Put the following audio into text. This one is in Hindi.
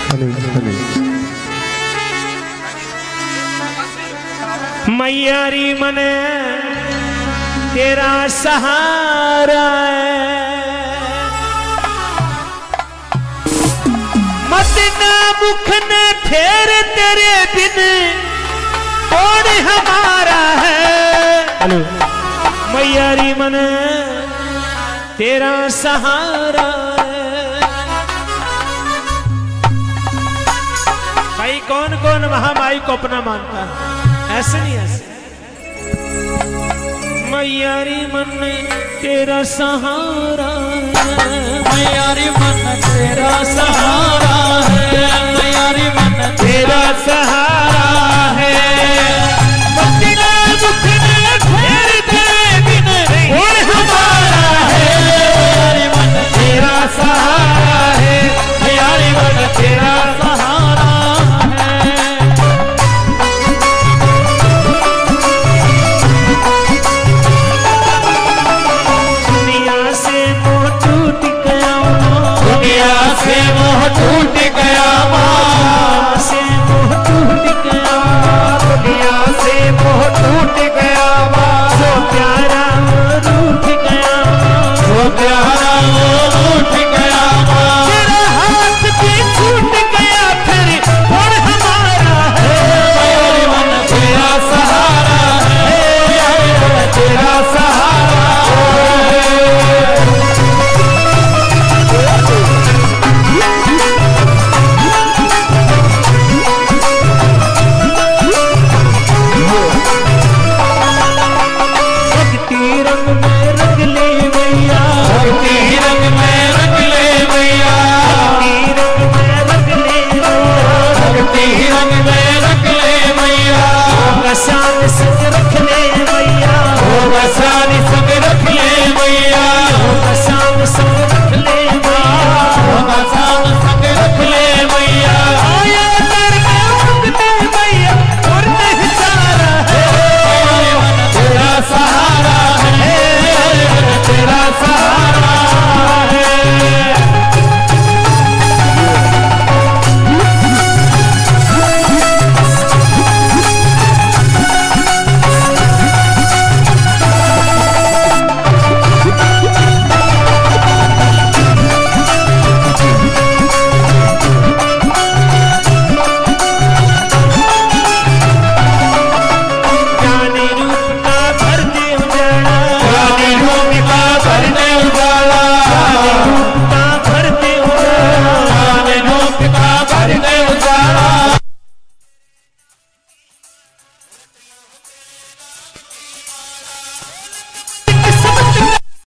मैयारी मने तेरा सहारा है, मत ना मुख न फेर तेरे बिन कौन हमारा है। मैयारी मने तेरा सहारा है। भाई कौन कौन महामाई को अपना मानता है? ऐसे नहीं, ऐसे मैयारी मन तेरा सहारा है, मैयारी मन तेरा सहारा